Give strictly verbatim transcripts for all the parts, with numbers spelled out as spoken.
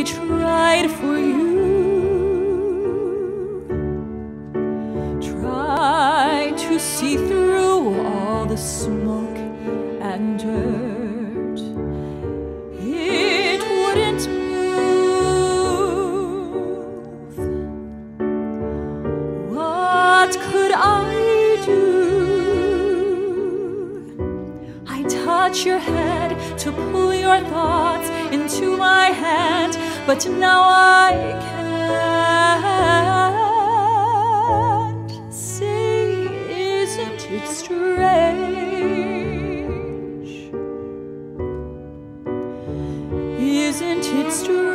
tried for you, tried to see through all the smoke and dirt. It wouldn't move. What could I do? I touch your head to pull your thoughts into my hand, but now I can't. Say, isn't it strange? Isn't it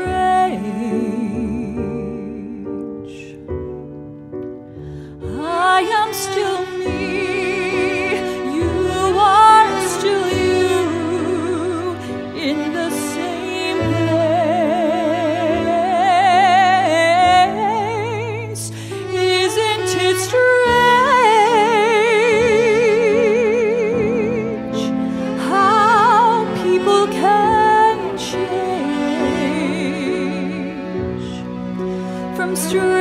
strange? I am still me. You are still you in the same place. Isn't it strange how people can change from strange